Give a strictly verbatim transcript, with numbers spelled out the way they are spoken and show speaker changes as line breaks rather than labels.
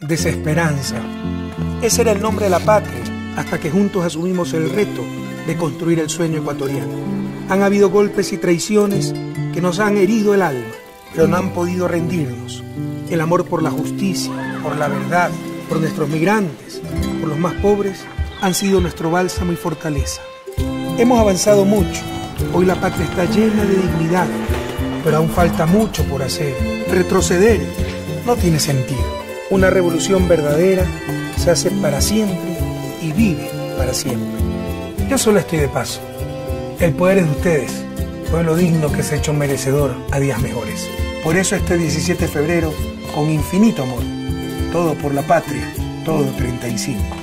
desesperanza. Ese era el nombre de la patria, hasta que juntos asumimos el reto de construir el sueño ecuatoriano. Han habido golpes y traiciones que nos han herido el alma, pero no han podido rendirnos. El amor por la justicia, por la verdad, por nuestros migrantes, por los más pobres, han sido nuestro bálsamo y fortaleza. Hemos avanzado mucho. Hoy la patria está llena de dignidad, pero aún falta mucho por hacer. Retroceder no tiene sentido. Una revolución verdadera se hace para siempre y vive para siempre. Yo solo estoy de paso. El poder es de ustedes, pueblo digno que se ha hecho merecedor a días mejores. Por eso este diecisiete de febrero, con infinito amor, todo por la patria, todo treinta y cinco.